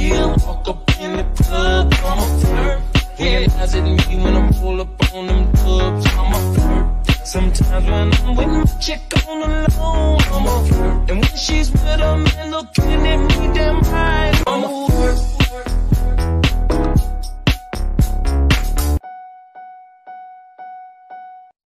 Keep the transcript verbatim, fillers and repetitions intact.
see her walk up in the club, I'm a flirt. Realize it me when I pull up on them dubs, I'm a flirt. Sometimes when I'm with my chick on the low, I'm a flirt. And when she's with a man looking at me,